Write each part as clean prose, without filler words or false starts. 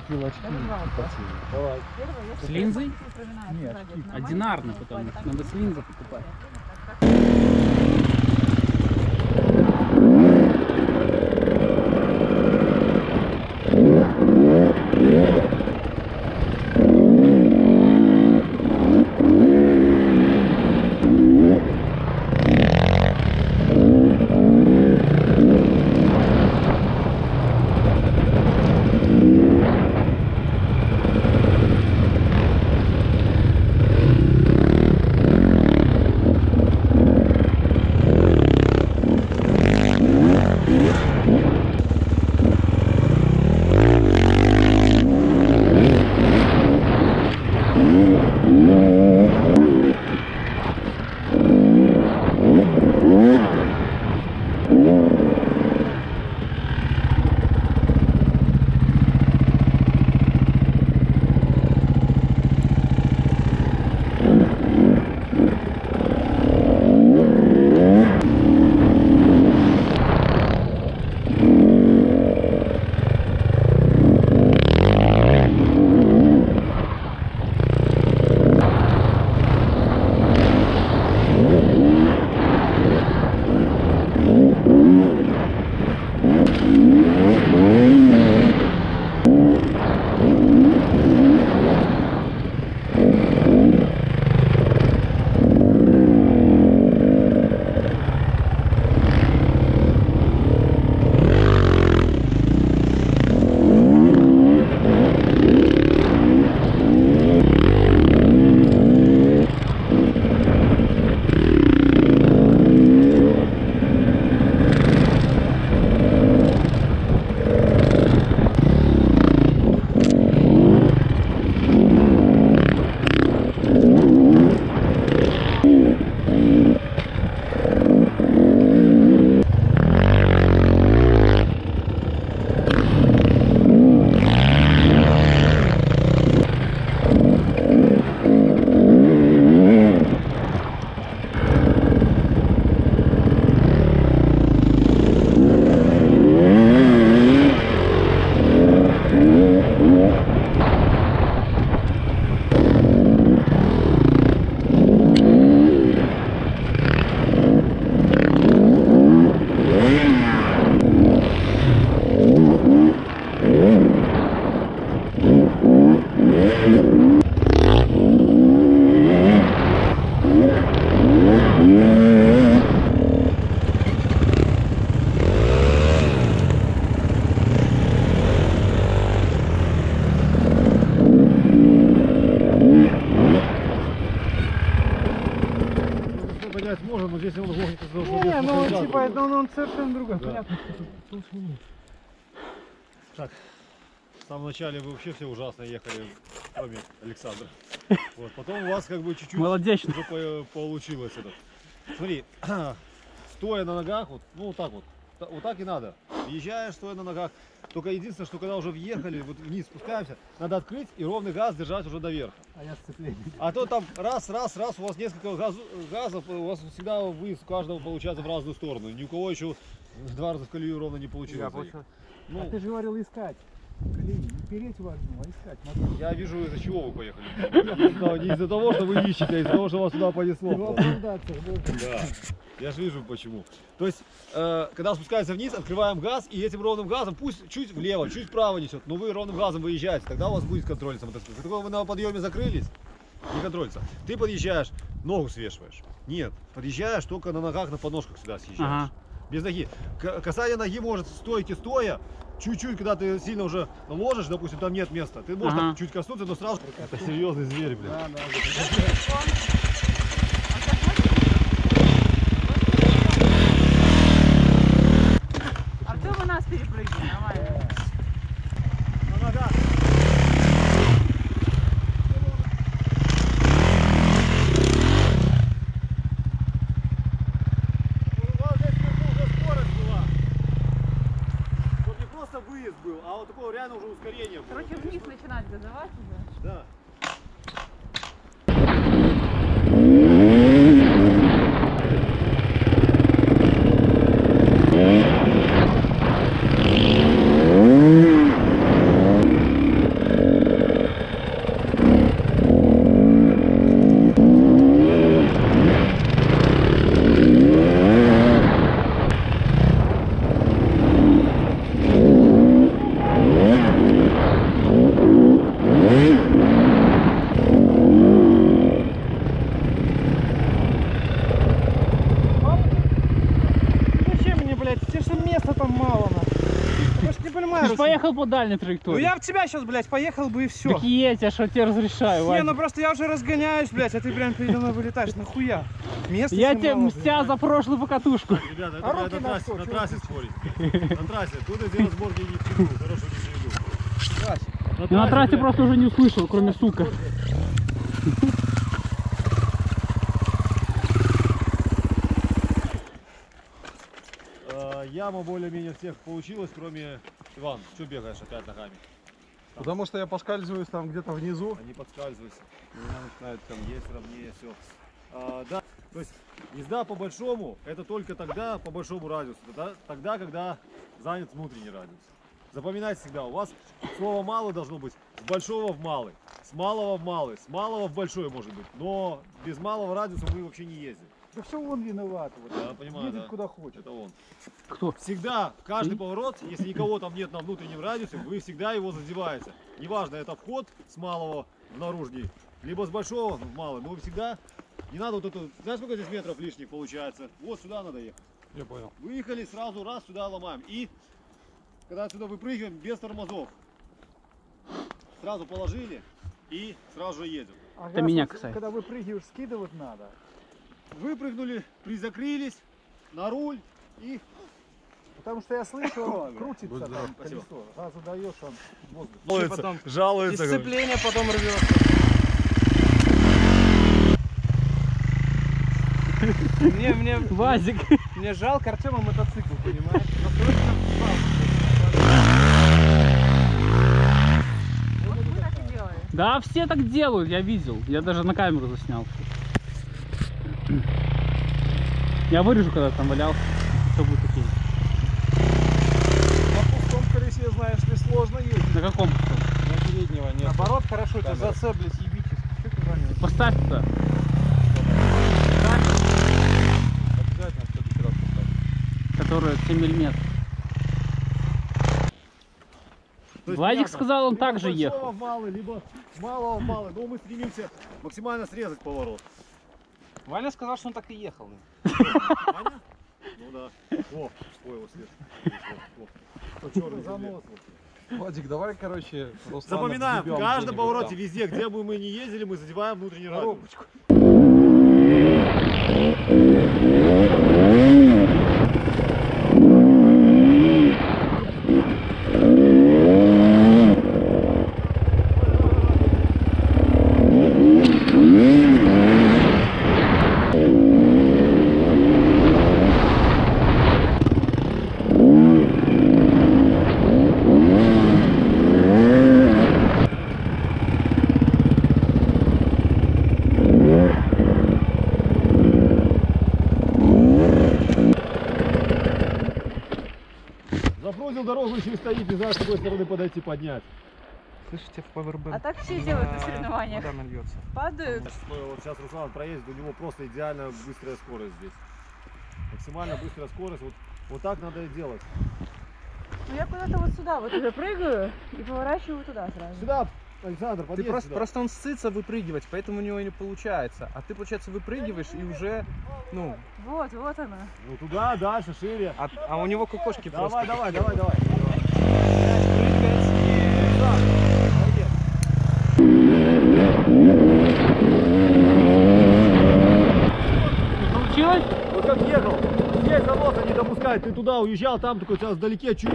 купил очки и потею. Давай. С линзой? Нет, очки. Одинарно, потому что надо с линзой покупать. Можно, но здесь он глохнет. Не, ну он типа, он совершенно другой, да. понятно. Так, в самом начале вы вообще все ужасно ехали, кроме Александра. Вот, потом у вас как бы чуть-чуть уже получилось это. Смотри, стоя на ногах, вот, ну вот так вот. Вот так и надо. Езжаешь, стоя на ногах. Только единственное, что когда уже въехали, вот вниз спускаемся, надо открыть и ровный газ держать уже до верха. А я сцепление. А то там раз, у вас несколько газов, у вас всегда выезд у каждого получается в разную сторону. Ни у кого еще два раза в колею ровно не получилось. Ну, а ты же говорил искать. Колеи, не переть в одну, а искать. Смотри. Я вижу, из-за чего вы поехали. Не из-за того, что вы ищете, а из-за того, что вас туда понесло. Да. Я же вижу почему. То есть, когда спускается вниз, открываем газ, и этим ровным газом, пусть чуть влево, чуть вправо несет, но вы ровным газом выезжаете, тогда у вас будет контролиться мотоцикл. Как вы на подъеме закрылись, не контролится. Ты подъезжаешь, ногу свешиваешь. Нет, подъезжаешь только на ногах, на подножках сюда съезжаешь. Ага. Без ноги. Касание ноги может стойки стоя, чуть-чуть, когда ты сильно уже ложишь, допустим, там нет места, ты можешь так чуть коснуться, но сразу... Это серьезный зверь, блин. Да, да. Артем у нас перепрыгнет, нормально. На ногах. У вас здесь уже скорость была. Вот не просто выезд был, а вот такое реально уже ускорение. Короче, вниз начинать газовать уже. Да. поехал по дальней Ну траектории. я в тебя сейчас, блядь, поехал бы и все. Так едь, я что тебе разрешаю, Не, Вадик. ну просто я уже разгоняюсь, блядь, а ты прям передо мной вылетаешь. Нахуя? Место Я тебе тебе мало, мстя за прошлую покатушку. Ребята, А это руки на на трассе, что? на Чего трассе вы спорить. На трассе. Тут эти разборки не к чему. Хорошего не заведу. Я на трассе блядь, просто уже не услышал, кроме сука. Яма более-менее всех получилась, кроме Иван. Что бегаешь опять ногами? Потому что я поскальзываюсь там где-то внизу. Они подскальзываются. У меня начинает там есть равнее все. Да, то есть езда по большому, это только тогда по большому радиусу. Тогда, когда занят внутренний радиус. Запоминайте всегда, у вас слово «малый» должно быть с большого в малый, с малого в малый, с малого в большой может быть. Но без малого радиуса вы вообще не ездите. Да все он виноват. Вот. Я понимаю, Едет да. куда хочет. Это он. Кто? Всегда, каждый поворот, если никого там нет на внутреннем радиусе, вы всегда его задеваете. Неважно, это вход с малого в наружный, либо с большого в малый. Но вы всегда, не надо вот это, знаешь, сколько здесь метров лишних получается? Вот сюда надо ехать. Я понял. Выехали, сразу раз сюда ломаем. И когда отсюда выпрыгиваем без тормозов, сразу положили и сразу же едем. А Это газ меня вот, касается. когда выпрыгиваешь, скидывать надо. Выпрыгнули, призакрылись, на руль и Потому что я слышу, крутится Будь там здоров. колесо. Газу даешь, он воздух. жалуется, жалуется. Дисциплине потом рвется. Вазик. Мне жалко Артема мотоцикл, понимаешь? Вот мы так и делали. Да, все так делают, я видел. Я даже на камеру заснял. Я вырежу, когда там валялся. Все будет окей. На пустом колесе, знаешь ли, сложно ездить. На каком? На переднего нет. Наоборот, хорошо, это Камера. зацеплить, ебитесь. Что ты звонишь? Поставь туда. Обязательно в следующий раз поставить. Которая 7 миллиметров. То есть, Владик понятно, сказал, он либо так с же большого ехал. в малый, либо с малого в малый. Но мы стремимся максимально срезать поворот. Ваня сказал, что он так и ехал. Ваня? Ну да. О, ой, его след. О, черный занос. Владик, давай, короче, Руслана Запоминаем, в въебем каждом где-нибудь повороте, там. везде, где бы мы ни ездили, мы задеваем внутренний радиус. Коробочку. Запрузил дорогу, еще и стоит, не знаю, с какой стороны подойти, поднять. Слышите, в пауэрбэнк. А так все делают на соревнованиях. Вода нальется. Падают. Вот сейчас Руслан проедет, у него просто идеально быстрая скорость здесь. Максимально быстрая скорость, вот так надо и делать. Ну я куда-то вот сюда вот уже прыгаю и поворачиваю туда сразу. Сюда, Александр, Ты подъедь сюда. просто он ссытся выпрыгивать, поэтому у него и не получается. А ты, получается, выпрыгиваешь и уже, ну, Вот она. Ну туда, дальше, шире. а у него кукошки просто. Давай. Получилось? Вот как ехал, здесь заноса не допускает, ты туда уезжал, там такой сейчас вдалеке чуть.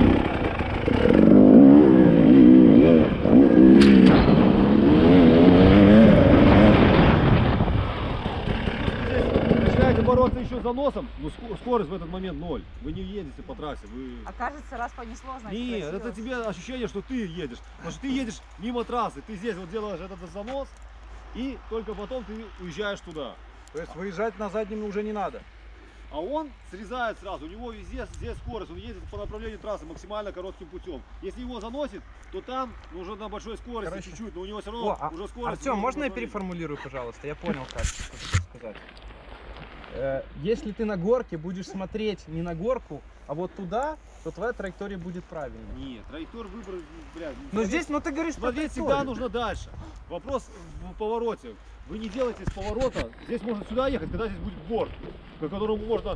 Начинаете бороться еще за носом, но скорость в этот момент ноль. Вы не едете по трассе, вы... А кажется, раз понесло, значит Нет, красиво. это тебе ощущение, что ты едешь. Потому что ты едешь мимо трассы, ты здесь вот делаешь этот занос, и только потом ты уезжаешь туда. То есть выезжать на заднем уже не надо. А он срезает сразу, у него везде здесь скорость, он едет по направлению трассы максимально коротким путем. Если его заносит, то там уже на большой скорости Короче. чуть-чуть, но у него все равно О, уже скорость. Артем, в можно я направлении. переформулирую, пожалуйста? Я понял, как что ты сказать. Если ты на горке будешь смотреть не на горку, а вот туда, то твоя траектория будет правильной. Нет, траекторию выбрать, блядь. Но здесь, ну ты говоришь про смотреть всегда траекторию. нужно дальше. Вопрос в повороте. Вы не делаете с поворота, здесь можно сюда ехать, когда здесь будет борт, по которому можно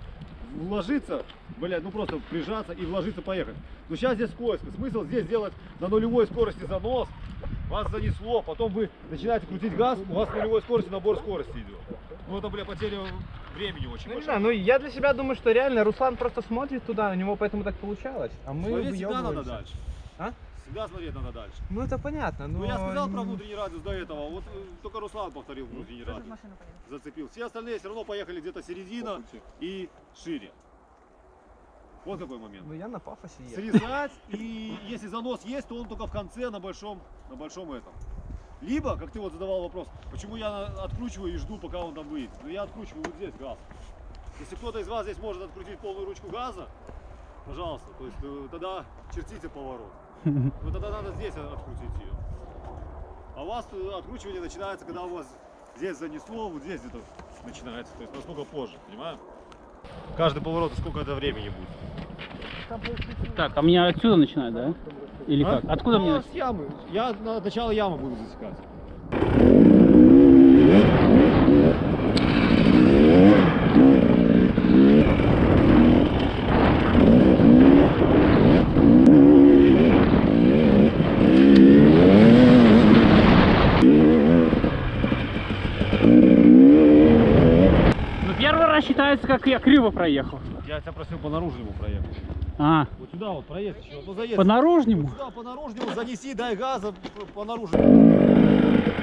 вложиться, блядь, ну просто прижаться и вложиться, поехать. Но сейчас здесь скользко. Смысл здесь делать на нулевой скорости занос, вас занесло, потом вы начинаете крутить газ, у вас на нулевой скорости набор скорости идет. Ну это, бля, потеря времени очень Ну, не большая. знаю, ну я для себя думаю, что реально Руслан просто смотрит туда, у него поэтому так получалось. А мы Смотреть всегда надо выебываемся. дальше. А? Всегда смотреть надо дальше. Ну это понятно, но... Ну я сказал про внутренний радиус до этого, вот только Руслан повторил внутренний Тоже в радиус. машину поедем. Зацепил. Все остальные все равно поехали где-то середина и шире. Вот какой момент. Ну я на пафосе ехал. Срезать, и если занос есть, то он только в конце на большом этом. Либо, как ты вот задавал вопрос, почему я откручиваю и жду, пока он там выйдет. Ну я откручиваю вот здесь газ. Если кто-то из вас здесь может открутить полную ручку газа, пожалуйста, то есть тогда чертите поворот. Но тогда надо здесь открутить ее. А у вас откручивание начинается, когда у вас здесь занесло, вот здесь где-то начинается. То есть насколько позже, понимаем? Каждый поворот, сколько это времени будет. Так, а меня отсюда начинать, да? Или А? как? Откуда мне Ну, начинать? с ямы. Я на начало ямы буду засекать. Ну первый раз считается, как я криво проехал. Я тебя просил по наружному проехать. А, Вот сюда вот проедь еще. Ну заедь. по наружнему? Вот сюда по наружному занеси, дай газа по наружному.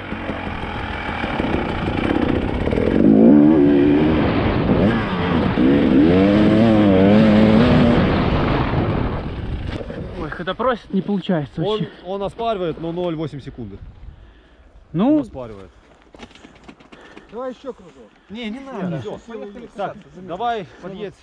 Ой, когда просит, не получается вообще. Он оспаривает, но 0,8 секунды. Ну, Оспаривает. Давай еще кружок. Не, не надо. Всё. Поехали Так, кататься, заметь. давай, подъедь.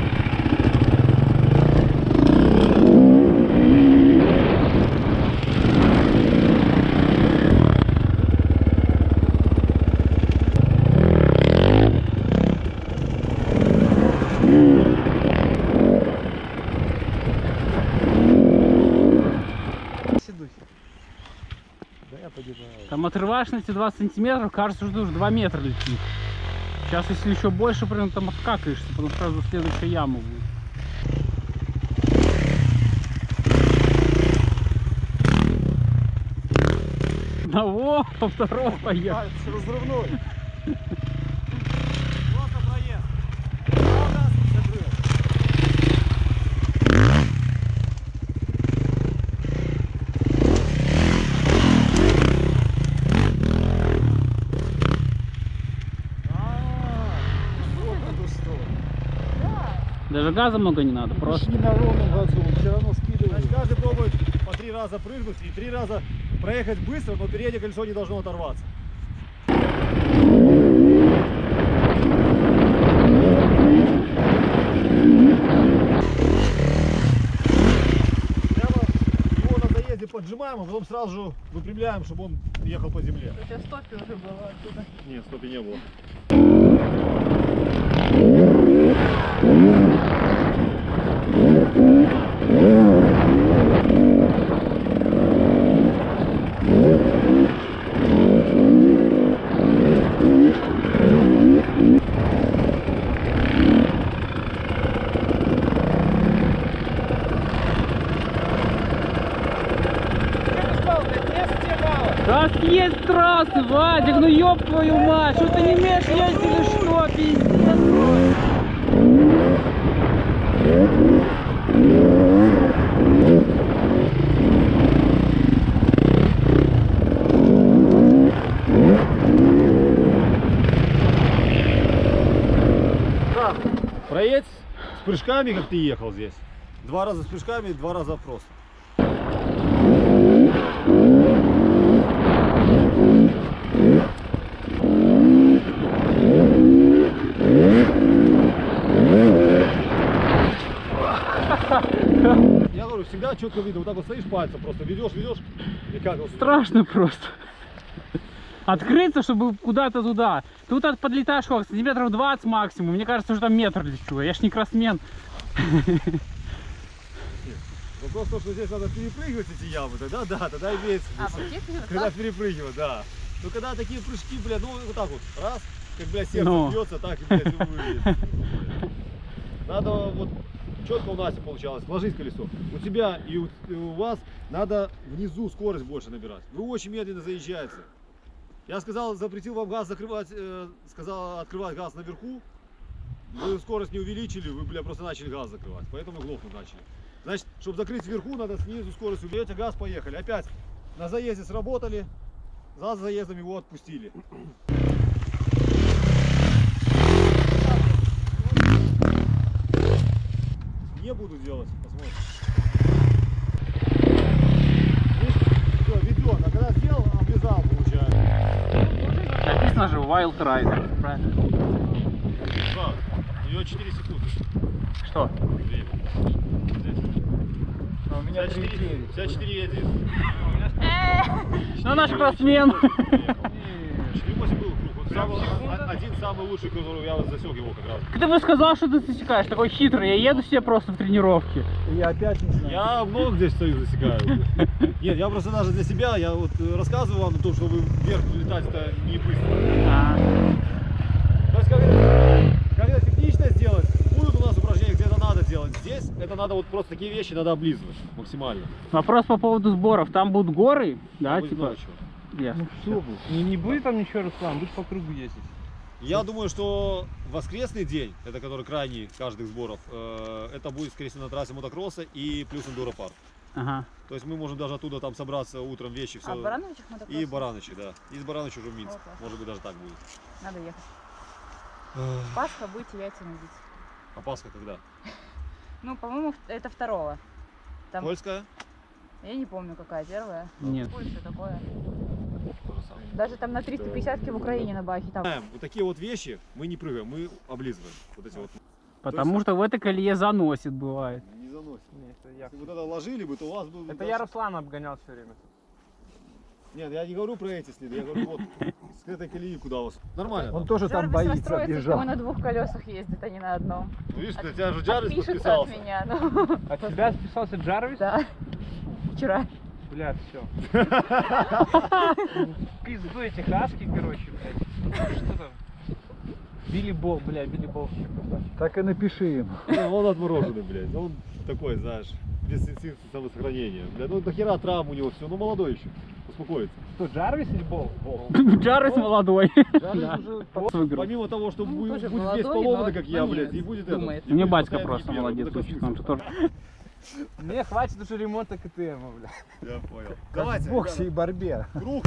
Сидуй. там отрываешь на эти 20 сантиметров, кажется, что ты уже 2 метра летит. Сейчас, если еще больше, прям там откакаешься, потом сразу следующая яма будет. Одного, по второго поехал. С разрывной. Просто проезд. Газ закрыл. Даже газа много не надо, просто. Пошли на ровном газу, он все равно скидывает. Значит, каждый пробует по 3 раза прыгнуть и 3 раза проехать быстро, но переднее колесо не должно оторваться. Прямо его на заезде поджимаем, а потом сразу же выпрямляем, чтобы он ехал по земле. У тебя стопи уже было оттуда. Нет, стопи не было. Да съесть трассы, Вадик, ну ёб твою мать, что ты не умеешь ездить или что, пиздец. Проедь с прыжками, как ты ехал здесь. 2 раза с прыжками, 2 раза просто. Я говорю, всегда четко видно, вот так вот стоишь пальцем, просто ведешь, и как вот. Страшно просто. Открыться, чтобы куда-то туда. Тут подлетаешь сколько? Сантиметров 20 максимум. Мне кажется, что там метр лечу. Я ж не кроссмен. Вопрос в том, что здесь надо перепрыгивать эти ямы, тогда да, тогда имеет А, смысл. вот здесь именно Когда так? перепрыгивать, да. Ну когда такие прыжки, бля, ну вот так вот, раз, как, бля, сердце Ну. бьется, так и, блядь, и выйдет. Надо вот четко у Наси получалось, ложись колесо. У тебя и у вас надо внизу скорость больше набирать. Вы очень медленно заезжаете. Я сказал, запретил вам газ закрывать, сказал открывать газ наверху. Вы скорость не увеличили, вы, бля, просто начали газ закрывать. Поэтому глохнуть начали. Значит, чтобы закрыть вверху, надо снизу скорость уберете, газ, поехали. Опять на заезде сработали, за заездом его отпустили. Не буду делать, посмотрим. Все, ведет, а когда сделал, облизал, получается. Написано же Wild Rider. Правильно? Да, у него 4 секунды. Что? Время. А у меня 54, 54,1. Ну наш кроссмен. 4,8 был круг. Вот один самый лучший, который я засек его как раз. Ты бы сказал, что ты засекаешь, такой хитрый. Я еду себе просто в тренировке. Я опять не знаю. Я много здесь стою, засекаю. Нет, я просто даже для себя, я вот рассказываю вам о том, что вы вверх летать это не быстро. То есть, когда технично сделать, будут у нас упражнения, где это надо делать. Здесь это надо вот просто такие вещи надо облизывать максимально. Вопрос по поводу сборов. Там будут горы, да, Вы типа? знаете, что. Ясно. Все будет. Не будет там ничего, Руслан, будешь по кругу ездить. Я думаю, что воскресный день, это который крайний каждых сборов, это будет, скорее всего, на трассе мотокросса и плюс эндуропарк. Ага. То есть мы можем даже оттуда там собраться утром, вещи, все. А в Барановичах мотокросс? И Барановичи, да. Из Барановича уже в Минск. О, класс. Может быть, даже так будет. Надо ехать. Пасха будет 9 видеть. А Пасха когда? Ну, по-моему, это 2-го. Там, Польская? я не помню, какая первая. Нет. Польша такое. То же самое. Даже там на 350-ке в Украине на Бахе. Там. Вот такие вот вещи мы не прыгаем, мы облизываем. Вот эти вот. Потому что в этой колее заносит, бывает. Не заносим. Нет, это я. Если вот это ложили бы, то у вас бы... Это я Руслана обгонял все время. Нет, я не говорю про эти следы, я говорю вот с этой колеи, куда у вас. Нормально. Он тоже там Джарвис боится, расстроится, что бежал. мы на 2 колесах ездит, а не на одном. Ну, видишь, у тебя же Джарвис Отпишется от подписался. меня. Ну, От тебя списался Джарвис? да. Вчера. Блядь, все. Пизду эти хаски, короче, блядь. Что там? Билли Бол, бля, Билли Бол. Так и напиши им. Ну, он отмороженный, блядь. Он такой, знаешь, без инстинкта самосохранения. Блядь, ну нахера травм у него все, ну молодой еще. Успокоится. Кто, Джарвис или Бол? Джарвис молодой. Джарвис Да. уже Выиграл. Помимо того, что Ну, будет тоже весь молодой, поломанный, но как я, блядь, нет, и будет думает. это. Мне батька просто молодец, он же тоже. Не, хватит уже ремонта КТМ, бля. Я понял. как Давайте, в боксе и ребята, борьбе. круг.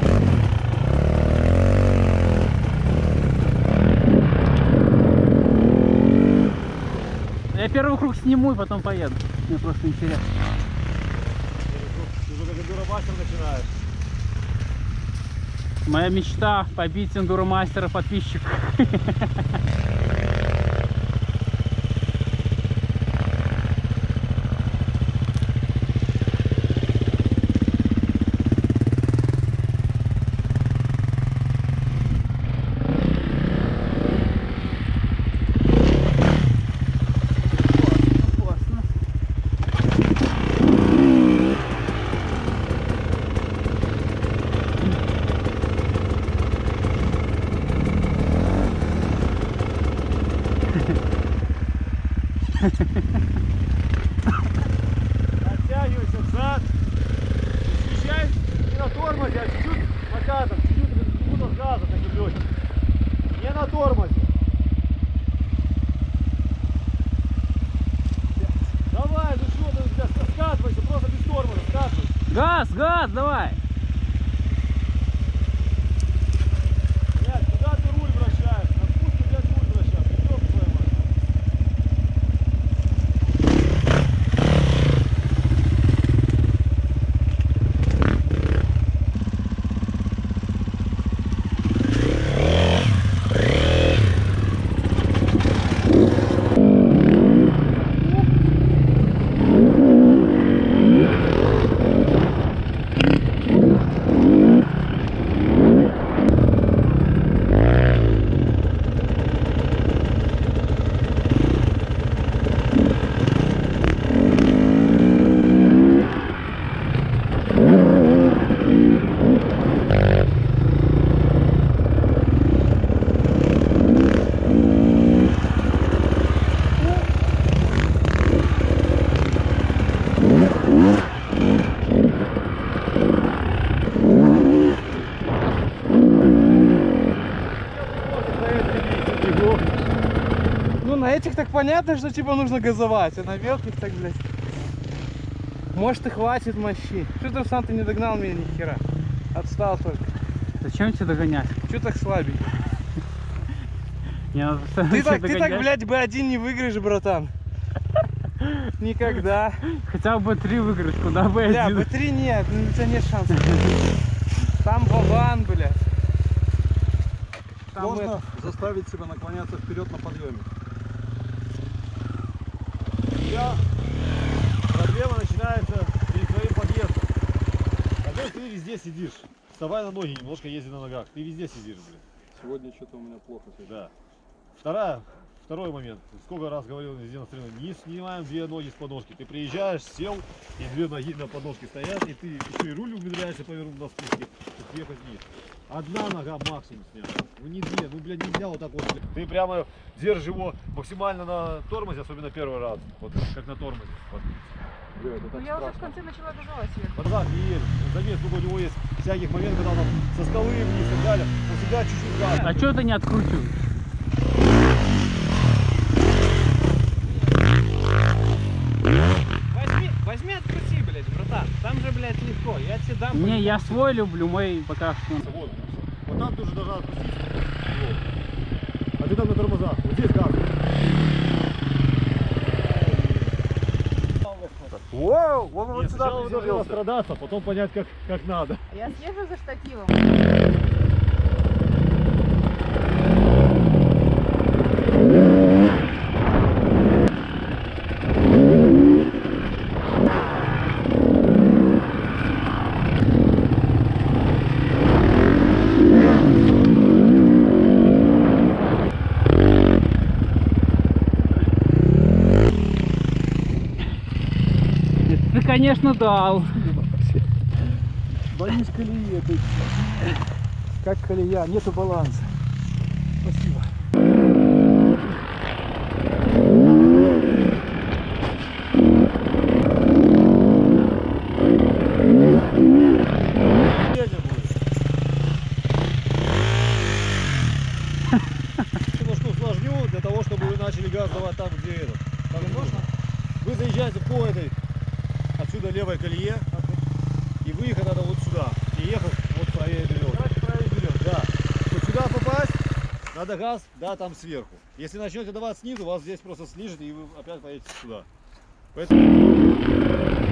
Я первый круг сниму и потом поеду. Мне просто интересно. Ты уже как эндуромастер начинаешь. Моя мечта побить эндуромастера подписчик. Оттягивайся взад. Съезжай не на тормозе, а чуть-чуть накатом, чуть-чуть секунд газа, таким легким. Не на тормозе. Давай, ну что ты, блядь, скатывайся, просто без тормоза, скатывайся. Газ, газ, давай! Блядь, куда ты руль вращаешь? На спуске, блядь, руль вращаешь. Ёб твою мать. этих так понятно, что типа нужно газовать, а на мелких так, блядь. Может и хватит мощи. Что ты сам ты не догнал меня ни хера? Отстал только. Зачем тебе догонять? Че так слабенько? Не надо постоянно Ты себя так, догонять. блядь, B1 не выиграешь, братан. Никогда. Хотя бы 3 выигрыш, куда бы Бля, один. B3 нет, у тебя нет шансов. Там Вован, блядь. Там Можно это... заставить себя наклоняться вперед на подъеме. Проблема начинается перед твоим подъездом. Когда ты везде сидишь, вставай на ноги, немножко езди на ногах. Ты везде сидишь, блин. Сегодня что-то у меня плохо с этим. Да. Второй момент. Сколько раз говорил везде на стрену, не снимаем 2 ноги с подножки. Ты приезжаешь, сел, и 2 ноги на подножке стоят, и ты еще и руль умудряешься повернуть на спуске, и съехать вниз. Одна нога максимум снята. Ну не 2, ну блядь, нельзя вот так вот. Ты прямо держишь его максимально на тормозе, особенно первый раз. Вот как на тормозе. Вот. Бля, это Ну так я уже в страшно. конце начала газовать сверху. Подзад не едешь. Заметь, сколько у него есть всяких моментов, когда он там со скалы вниз и так далее. Он всегда чуть-чуть газ. А что ты не откручиваешь? Возьми открути, блядь, братан. Там же, блядь, легко. Я тебе дам. Не, я свой люблю, мой пока что. Вот. Вот там ты уже должна отпустить. Вот. А ты там на тормозах. Вот здесь газ. Воу, он Нет, вот сюда сначала вы должны приземлился. расстрадаться, потом понять, как надо. Я съезжу за штативом. Ты, конечно, дал. Боюсь колеи этой. Как колея, нету баланса. Спасибо. Немножко усложню для того, чтобы вы начали газ давать там, где это. Там можно. Вы заезжаете по этой отсюда левой колее, и выехать надо вот сюда. И ехать вот по этой берем. Да. Вот сюда попасть, надо газ, да, там сверху. Если начнете давать снизу, вас здесь просто снижит, и вы опять поедете сюда. Поэтому...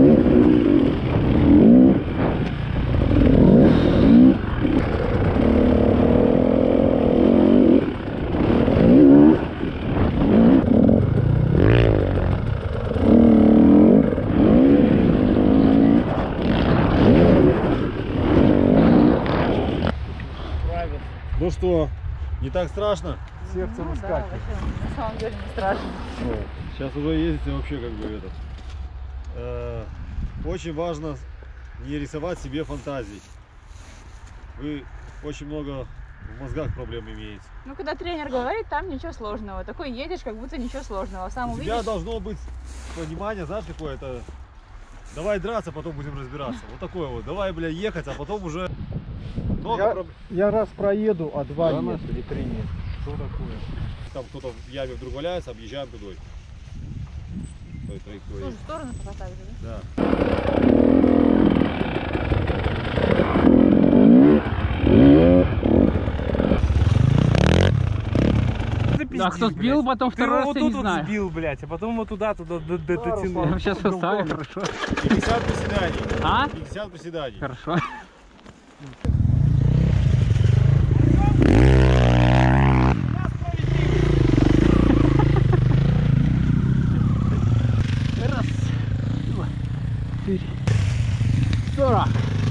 Ну что, не так страшно? Сердце Ну да, выскакивает. вообще, на самом деле не страшно. Сейчас уже ездите вообще как бы этот. Очень важно не рисовать себе фантазий. Вы очень много в мозгах проблем имеете. Ну, когда тренер говорит, там ничего сложного. Такой едешь, как будто ничего сложного. Сам У увидишь. тебя должно быть понимание, знаешь, какое-то. Давай драться, потом будем разбираться. Вот такое вот. Давай, бля, ехать, а потом уже много проблем. Я раз проеду, а два Да, нет или 3 нет. Что такое? Там кто-то в яме вдруг валяется, объезжаем тудой. Той траекторией. Слушай, в сторону пока так же, да? Да. Да, кто сбил, потом Ты второй раз вот я тут не вот знаю. сбил, блядь, а потом вот туда дотянул. Я сейчас поставлю, хорошо. 50 приседаний. А? 50 приседаний. Хорошо. Раз, два, 4, 40.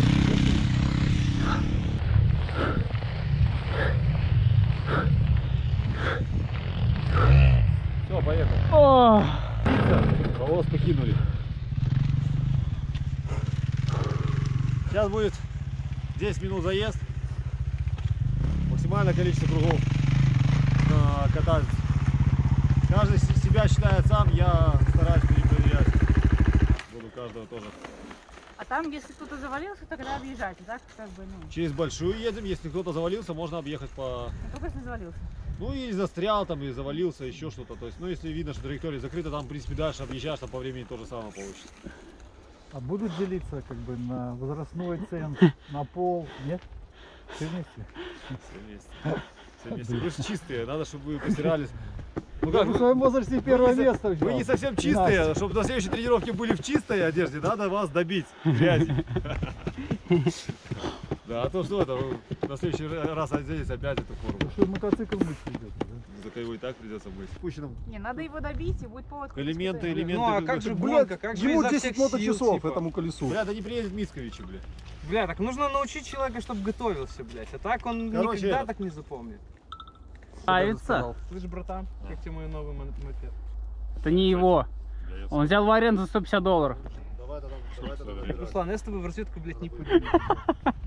Все, поехали. О, Волос покинули. Сейчас будет 10 минут заезд. Максимальное количество кругов катать. Каждый себя считает сам, я стараюсь перепроверять. Буду каждого тоже. А там, если кто-то завалился, тогда объезжайте, так? Как бы, ну, Через большую едем, если кто-то завалился, можно объехать по... ну, только если завалился. Ну и застрял там, и завалился, еще что-то. То есть, ну если видно, что траектория закрыта, там, в принципе, дальше объезжаешь, там по времени то же самое получится. А будут делиться как бы на возрастной ценз, на пол, нет? Все вместе? Все вместе. Все вместе. Вы же чистые, надо, чтобы вы постирались. Ну Я как, в своем возрасте первое место взял. вы не совсем чистые, чтобы на следующей тренировке были в чистой одежде, надо вас добить грязи. Да, а то что это, вы на следующий раз оденетесь опять эту форму. Что мотоцикл мыть придется, да? Так его и так придется мыть. Спущенным. Не, надо его добить, и будет повод. Элементы, Ну элементы. а как же Бля, гонка, как же Ему изо 10 всех сил, моточасов типа? этому колесу. Бля, да не приедет Мицковичу, бля. Бля, так нужно научить человека, чтобы готовился, блядь. А так он Короче, никогда это- так не запомнит. Нравится. Слышь, братан, как тебе мой новый мопед? Это не его. Он взял в аренду за $150. Давай, давай, давай. Руслан, я с тобой в разведку, блядь, не пойду.